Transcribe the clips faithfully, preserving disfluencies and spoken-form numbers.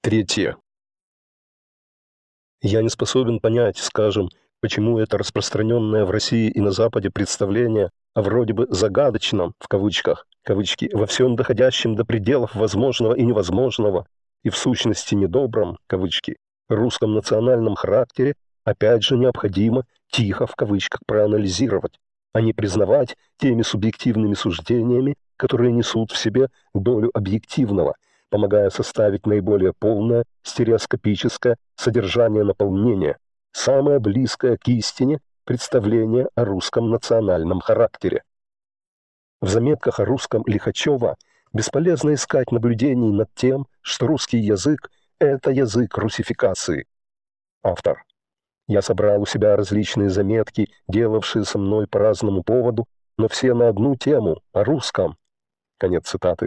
Третье. Я не способен понять, скажем, почему это распространенное в России и на Западе представление о вроде бы «загадочном», в кавычках, кавычки, во всем доходящем до пределов возможного и невозможного, и в сущности недобром, кавычки, русском национальном характере, опять же необходимо тихо, в кавычках, проанализировать, а не признавать теми субъективными суждениями, которые несут в себе долю объективного, помогая составить наиболее полное стереоскопическое содержание наполнения, самое близкое к истине представление о русском национальном характере. В заметках о русском Лихачева бесполезно искать наблюдений над тем, что русский язык – это язык русификации. Автор. Я собрал у себя различные заметки, делавшие со мной по разному поводу, но все на одну тему – о русском. Конец цитаты.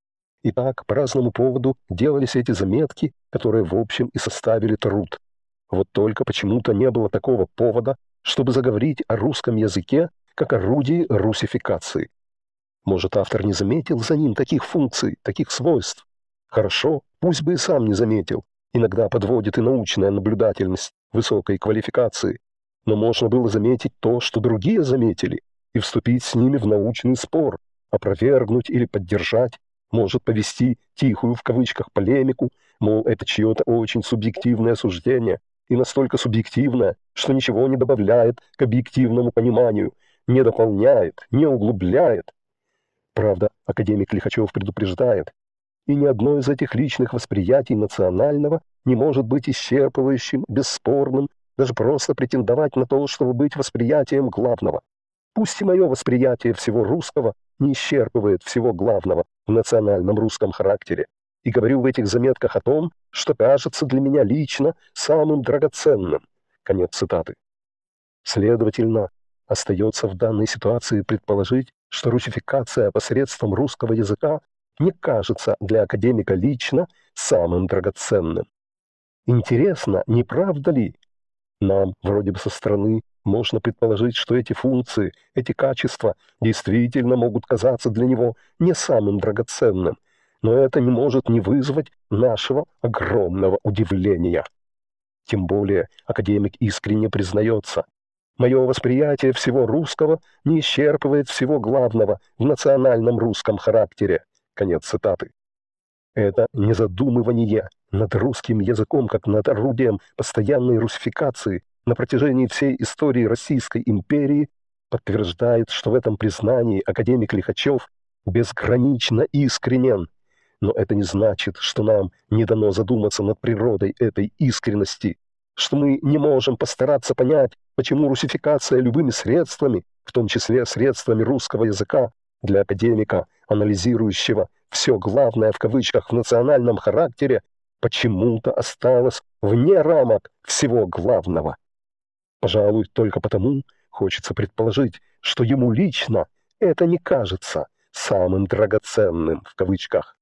Итак, по разному поводу делались эти заметки, которые в общем и составили труд. Вот только почему-то не было такого повода, чтобы заговорить о русском языке как орудии русификации. Может, автор не заметил за ним таких функций, таких свойств? Хорошо, пусть бы и сам не заметил. Иногда подводит и научная наблюдательность высокой квалификации. Но можно было заметить то, что другие заметили, и вступить с ними в научный спор, опровергнуть или поддержать. Может повести тихую в кавычках полемику, мол, это чье-то очень субъективное суждение, и настолько субъективное, что ничего не добавляет к объективному пониманию, не дополняет, не углубляет. Правда, академик Лихачев предупреждает, и ни одно из этих личных восприятий национального не может быть исчерпывающим, бесспорным, даже просто претендовать на то, чтобы быть восприятием главного. Пусть и мое восприятие всего русского не исчерпывает всего главного в национальном русском характере, и говорю в этих заметках о том, что кажется для меня лично самым драгоценным. Конец цитаты. Следовательно, остается в данной ситуации предположить, что русификация посредством русского языка не кажется для академика лично самым драгоценным. Интересно, не правда ли? Нам, вроде бы со стороны, можно предположить, что эти функции, эти качества действительно могут казаться для него не самым драгоценным, но это не может не вызвать нашего огромного удивления. Тем более академик искренне признается: мое восприятие всего русского не исчерпывает всего главного в национальном русском характере. Конец цитаты. Это не задумывание над русским языком как над орудием постоянной русификации на протяжении всей истории Российской империи подтверждает, что в этом признании академик Лихачев безгранично искренен. Но это не значит, что нам не дано задуматься над природой этой искренности, что мы не можем постараться понять, почему русификация любыми средствами, в том числе средствами русского языка, для академика, анализирующего все главное в кавычках в национальном характере, почему-то осталось вне рамок всего главного. Пожалуй, только потому хочется предположить, что ему лично это не кажется самым драгоценным в кавычках.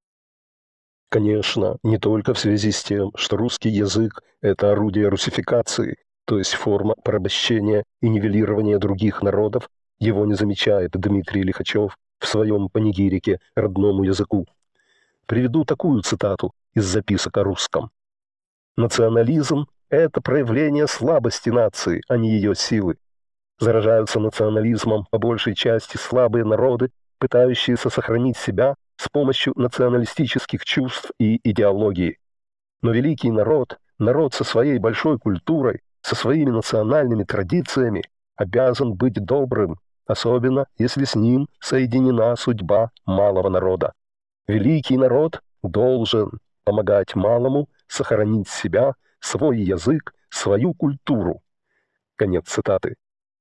Конечно, не только в связи с тем, что русский язык – это орудие русификации, то есть форма порабощения и нивелирования других народов, его не замечает Дмитрий Лихачев в своем панигирике родному языку. Приведу такую цитату из записок о русском. «Национализм – это проявление слабости нации, а не ее силы. Заражаются национализмом по большей части слабые народы, пытающиеся сохранить себя с помощью националистических чувств и идеологии. Но великий народ, народ со своей большой культурой, со своими национальными традициями, обязан быть добрым, особенно если с ним соединена судьба малого народа. Великий народ должен помогать малому сохранить себя, свой язык, свою культуру». Конец цитаты.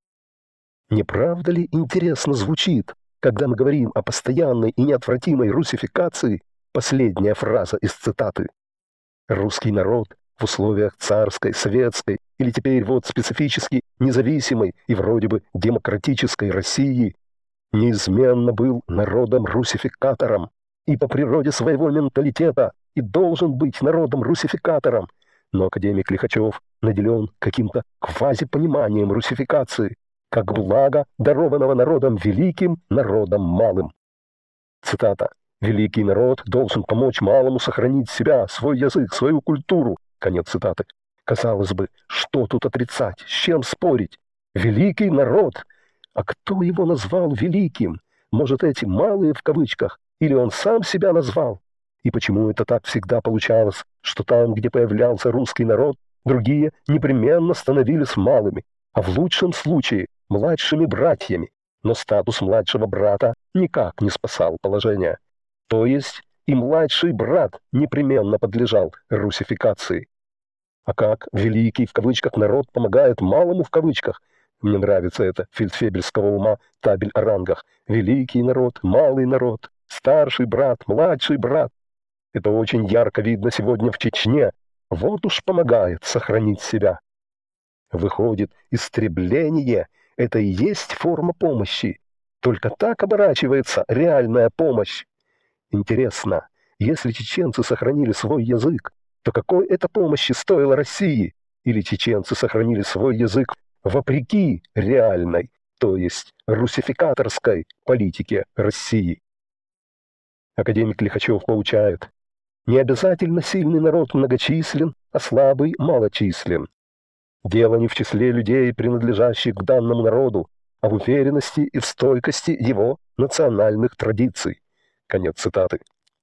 Не правда ли интересно звучит, когда мы говорим о постоянной и неотвратимой русификации, последняя фраза из цитаты? Русский народ в условиях царской, советской или теперь вот специфически независимой и вроде бы демократической России неизменно был народом-русификатором и по природе своего менталитета и должен быть народом-русификатором. Но академик Лихачев наделен каким-то квазипониманием русификации, как благо, дарованного народом великим, народом малым. Цитата. Великий народ должен помочь малому сохранить себя, свой язык, свою культуру. Конец цитаты. Казалось бы, что тут отрицать, с чем спорить? Великий народ! А кто его назвал великим? Может, эти «малые» в кавычках? Или он сам себя назвал? И почему это так всегда получалось, что там, где появлялся русский народ, другие непременно становились малыми, а в лучшем случае младшими братьями? Но статус младшего брата никак не спасал положение. То есть и младший брат непременно подлежал русификации. А как великий в кавычках народ помогает малому в кавычках? Мне нравится это фельдфебельского ума табель о рангах. Великий народ, малый народ, старший брат, младший брат. Это очень ярко видно сегодня в Чечне. Вот уж помогает сохранить себя. Выходит, истребление – это и есть форма помощи. Только так оборачивается реальная помощь. Интересно, если чеченцы сохранили свой язык, то какой это помощи стоило России? Или чеченцы сохранили свой язык вопреки реальной, то есть русификаторской политике России? Академик Лихачев поучает: не обязательно сильный народ многочислен, а слабый малочислен. Дело не в числе людей, принадлежащих к данному народу, а в уверенности и в стойкости его национальных традиций. Конец цитаты.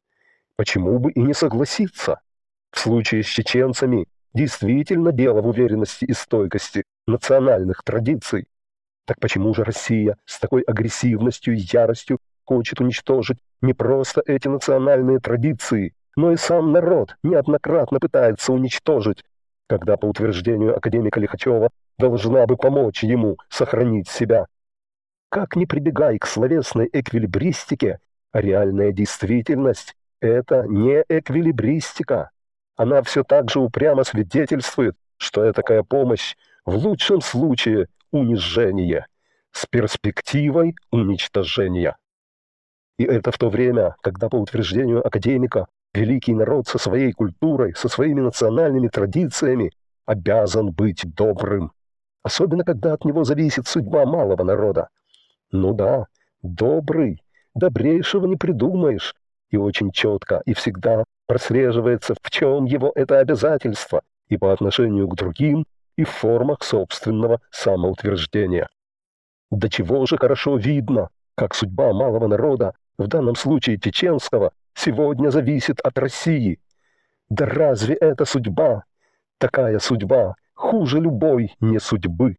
Почему бы и не согласиться? В случае с чеченцами действительно дело в уверенности и стойкости национальных традиций. Так почему же Россия с такой агрессивностью и яростью хочет уничтожить не просто эти национальные традиции, но и сам народ неоднократно пытается уничтожить, когда, по утверждению академика Лихачева, должна бы помочь ему сохранить себя? Как ни прибегай к словесной эквилибристике, а реальная действительность – это не эквилибристика. Она все так же упрямо свидетельствует, что этакая помощь в лучшем случае унижение, с перспективой уничтожения. И это в то время, когда, по утверждению академика, великий народ со своей культурой, со своими национальными традициями обязан быть добрым. Особенно, когда от него зависит судьба малого народа. Ну да, добрый, добрейшего не придумаешь. И очень четко и всегда прослеживается, в чем его это обязательство, и по отношению к другим, и в формах собственного самоутверждения. До чего же хорошо видно, как судьба малого народа, в данном случае чеченского, сегодня зависит от России. Да разве это судьба? Такая судьба хуже любой не судьбы.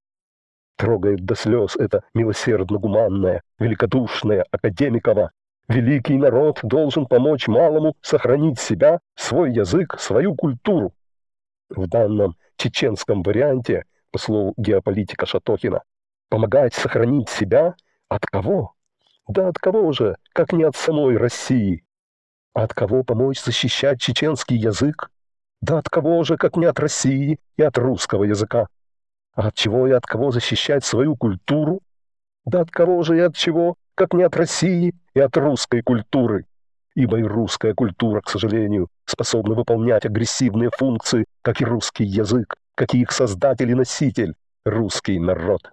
Трогает до слез это милосердно-гуманное, великодушное академикова. Великий народ должен помочь малому сохранить себя, свой язык, свою культуру. В данном чеченском варианте, по слову геополитика Шатохина, помогать сохранить себя от кого? Да от кого же, как не от самой России? А от кого помочь защищать чеченский язык? Да от кого же, как не от России и от русского языка? А от чего и от кого защищать свою культуру? Да от кого же и от чего, как не от России и от русской культуры? Ибо и русская культура, к сожалению, способна выполнять агрессивные функции, как и русский язык, как и их создатель и носитель – русский народ.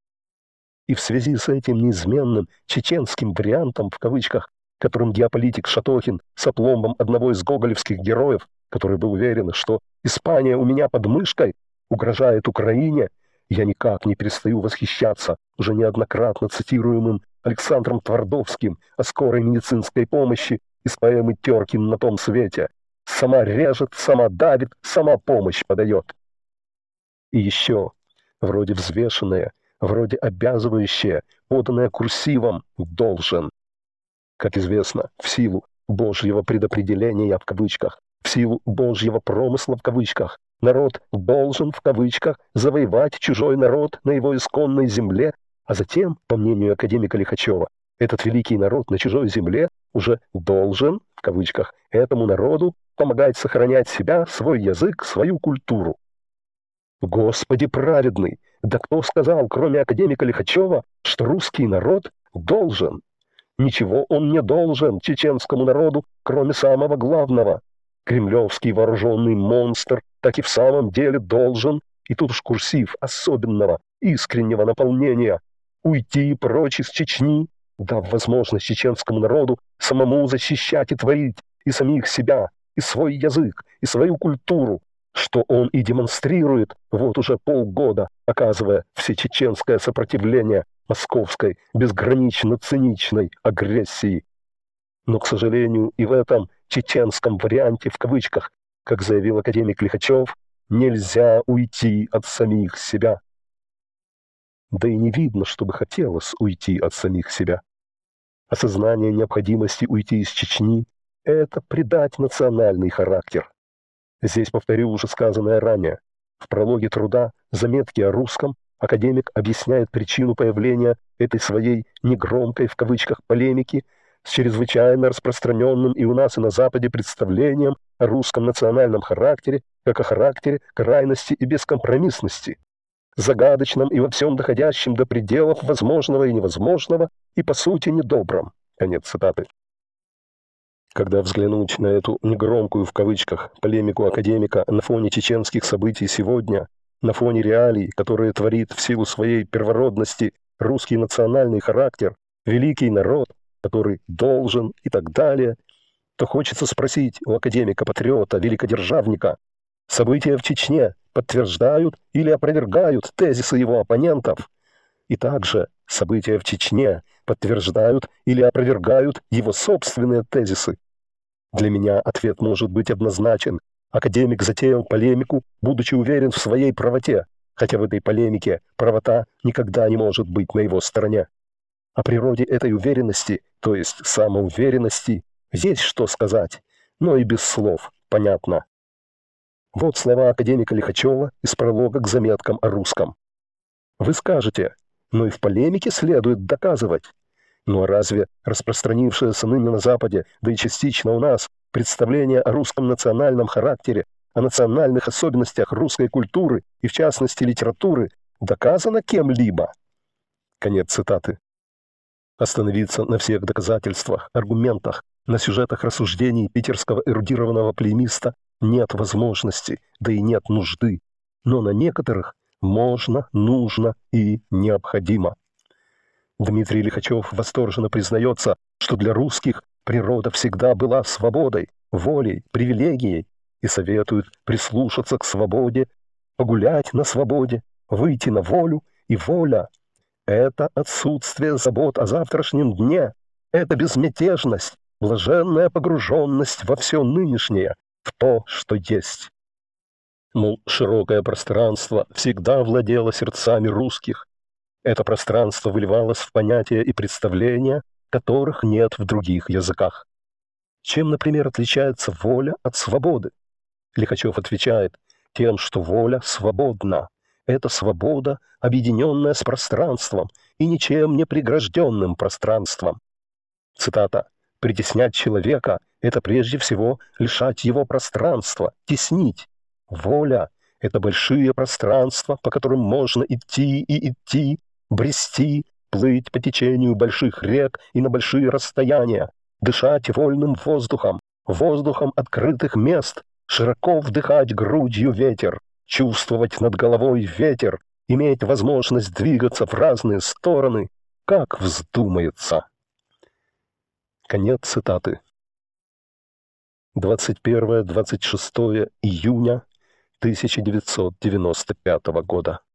И в связи с этим неизменным чеченским вариантом, в кавычках, которым геополитик Шатохин с опломбом одного из гоголевских героев, который был уверен, что Испания у меня под мышкой, угрожает Украине, я никак не перестаю восхищаться уже неоднократно цитируемым Александром Твардовским о скорой медицинской помощи из поэмы «Теркин на том свете». Сама режет, сама давит, сама помощь подает. И еще, вроде взвешенное, вроде обязывающее, поданное курсивом «должен». Как известно, в силу Божьего предопределения в кавычках, в силу Божьего промысла в кавычках, народ должен в кавычках завоевать чужой народ на его исконной земле, а затем, по мнению академика Лихачева, этот великий народ на чужой земле уже должен, в кавычках, этому народу помогать сохранять себя, свой язык, свою культуру. Господи праведный! Да кто сказал, кроме академика Лихачева, что русский народ должен? Ничего он не должен чеченскому народу, кроме самого главного. Кремлевский вооруженный монстр так и в самом деле должен, и тут уж курсив особенного, искреннего наполнения, уйти прочь из Чечни, дав возможность чеченскому народу самому защищать и творить и самих себя, и свой язык, и свою культуру, что он и демонстрирует вот уже полгода, оказывая всечеченское сопротивление московской безгранично циничной агрессии. Но, к сожалению, и в этом чеченском варианте, в кавычках, как заявил академик Лихачев, нельзя уйти от самих себя. Да и не видно, чтобы хотелось уйти от самих себя. Осознание необходимости уйти из Чечни – это придать национальный характер. Здесь повторю уже сказанное ранее. В прологе труда «Заметки о русском» академик объясняет причину появления этой своей «негромкой» в кавычках полемики с чрезвычайно распространенным и у нас, и на Западе представлением о русском национальном характере как о характере крайности и бескомпромиссности, загадочном и во всем доходящем до пределов возможного и невозможного, и по сути недобром. Конец цитаты. Когда взглянуть на эту негромкую в кавычках полемику академика на фоне чеченских событий сегодня, на фоне реалий, которые творит в силу своей первородности русский национальный характер, великий народ, который должен и так далее, то хочется спросить у академика-патриота, великодержавника, события в Чечне подтверждают или опровергают тезисы его оппонентов, и также события в Чечне подтверждают или опровергают его собственные тезисы. Для меня ответ может быть однозначен. Академик затеял полемику, будучи уверен в своей правоте, хотя в этой полемике правота никогда не может быть на его стороне. О природе этой уверенности, то есть самоуверенности, есть что сказать, но и без слов, понятно. Вот слова академика Лихачева из пролога к заметкам о русском. Вы скажете, но и в полемике следует доказывать. Ну а разве распространившееся ныне на Западе, да и частично у нас, представление о русском национальном характере, о национальных особенностях русской культуры и в частности литературы доказано кем-либо? Конец цитаты. Остановиться на всех доказательствах, аргументах, на сюжетах рассуждений питерского эрудированного полемиста нет возможности, да и нет нужды, но на некоторых можно, нужно и необходимо. Дмитрий Лихачев восторженно признается, что для русских природа всегда была свободой, волей, привилегией, и советует прислушаться к свободе, погулять на свободе, выйти на волю, и воля – это отсутствие забот о завтрашнем дне, это безмятежность, блаженная погруженность во все нынешнее, в то, что есть. Мол, широкое пространство всегда владело сердцами русских. Это пространство выливалось в понятия и представления, которых нет в других языках. Чем, например, отличается воля от свободы? Лихачев отвечает, тем, что воля свободна. Это свобода, объединенная с пространством и ничем не прегражденным пространством. Цитата. «Притеснять человека – это прежде всего лишать его пространства, теснить. Воля – это большие пространства, по которым можно идти и идти, брести, плыть по течению больших рек и на большие расстояния, дышать вольным воздухом, воздухом открытых мест, широко вдыхать грудью ветер, чувствовать над головой ветер, иметь возможность двигаться в разные стороны, как вздумается». Конец цитаты. двадцать первое — двадцать шестое июня тысяча девятьсот девяносто пятого года.